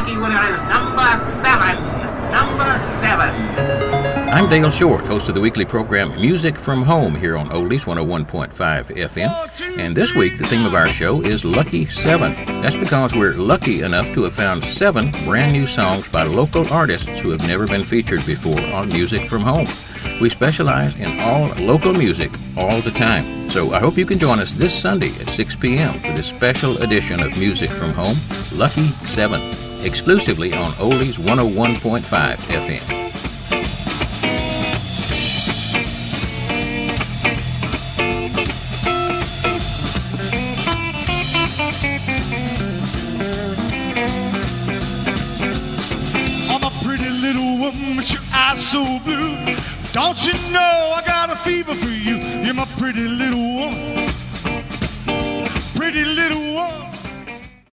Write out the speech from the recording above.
lucky winner is number 7. Number 7. I'm Dale Short, host of the weekly program Music from Home here on Oldies 101.5 FM. And this week, the theme of our show is Lucky 7. That's because we're lucky enough to have found 7 brand new songs by local artists who have never been featured before on Music from Home. We specialize in all local music all the time. So I hope you can join us this Sunday at 6 p.m. for this special edition of Music from Home, Lucky 7, exclusively on Oldies 101.5 FM. I'm a pretty little woman with your eyes so blue. Don't you know I got